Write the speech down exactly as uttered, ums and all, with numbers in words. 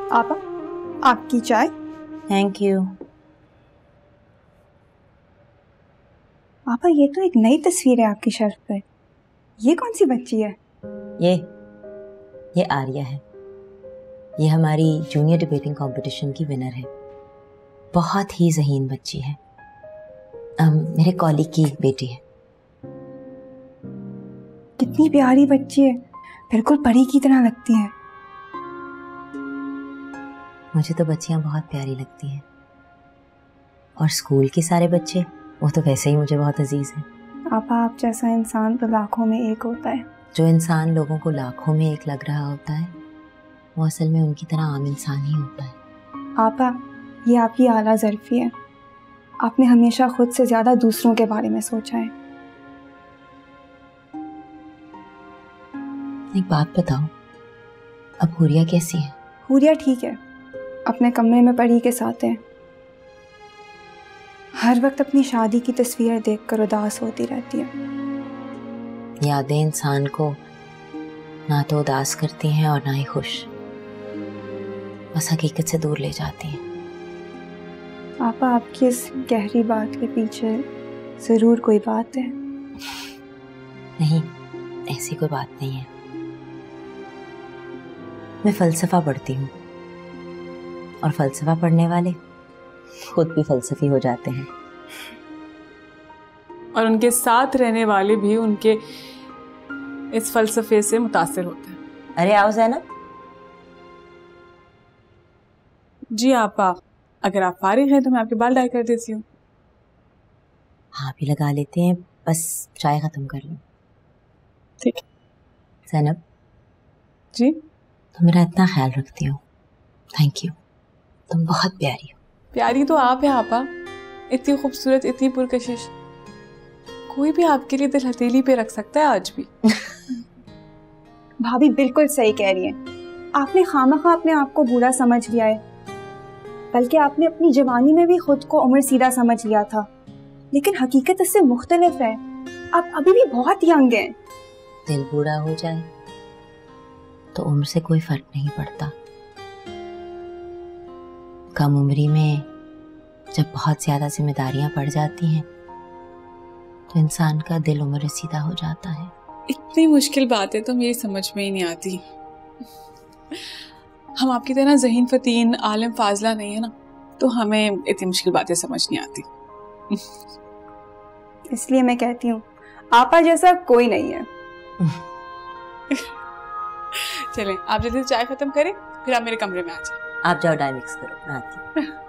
आपा, आपकी चाय। Thank you. आपा, ये तो एक नई तस्वीर है आपकी शेल्फ पर। ये कौन सी बच्ची है? ये ये आर्या है। ये हमारी जूनियर डिबेटिंग कंपटीशन की विनर है। बहुत ही ज़हीन बच्ची है। um, मेरे कॉलीग की बेटी है। कितनी प्यारी बच्ची है, बिल्कुल परी की तरह लगती है। मुझे तो बच्चियां बहुत प्यारी लगती हैं, और स्कूल के सारे बच्चे वो तो वैसे ही मुझे बहुत अजीज हैं। आपा, आप जैसा इंसान तो लाखों में एक होता है। जो इंसान लोगों को लाखों में एक लग रहा होता है, वो असल में उनकी तरह आम इंसान ही होता है। आपा, ये आपकी आला ज़र्फ़ी है। आपने हमेशा खुद से ज्यादा दूसरों के बारे में सोचा है। एक बात बताओ, अब हुरिया कैसी है? हुरिया ठीक है, अपने कमरे में परी के साथ है। हर वक्त अपनी शादी की तस्वीरें देखकर उदास होती रहती है। यादें इंसान को ना तो उदास करती हैं और ना ही खुश, बस हकीकत से दूर ले जाती हैं। आपा, आपकी इस गहरी बात के पीछे जरूर कोई बात है। नहीं, ऐसी कोई बात नहीं है। मैं फलसफा पढ़ती हूँ, और फलसफा पढ़ने वाले खुद भी फलसफी हो जाते हैं, और उनके साथ रहने वाले भी उनके इस फलसफे से मुतासिर होते हैं। अरे आओ ज़ैनब। जी आपा, अगर आप फारिग हैं तो मैं आपके बाल डाई कर देती हूँ। हाँ भी लगा लेते हैं, बस चाय खत्म कर लो। ठीक है। ज़ैनब जी, तुम मेरा इतना ख्याल रखती हो, थैंक यू। तुम बहुत प्यारी हो। प्यारी तो आप है आपा, इतनी खूबसूरत, इतनी पुरकशिश। कोई भी आपके लिए दिल हथेली पे रख सकता है आज भी। भाभी बिल्कुल सही कह रही हैं। आपने खामखा अपने आप को बूढ़ा समझ लिया है, बल्कि आपने अपनी जवानी में भी खुद को उम्र सीधा समझ लिया था, लेकिन हकीकत इससे मुख्तलिफ है। आप अभी भी बहुत यंग हैं। दिल बूढ़ा हो जाए तो उम्र से कोई फर्क नहीं पड़ता। कम उम्री में जब बहुत ज्यादा जिम्मेदारियां पड़ जाती हैं तो इंसान का दिल उम्र सीधा हो जाता है। इतनी मुश्किल बात है तो मेरी समझ में ही नहीं आती। हम आपकी तरह ज़हीन फतीन आलिम फाजला नहीं है ना, तो हमें इतनी मुश्किल बातें समझ नहीं आती। इसलिए मैं कहती हूँ, आपा जैसा कोई नहीं है। चलें, आप जल्दी चाय खत्म करें, फिर आप मेरे कमरे में आ जाएं। आप जाओ, डाई मिक्स करो, मैं आती हूँ।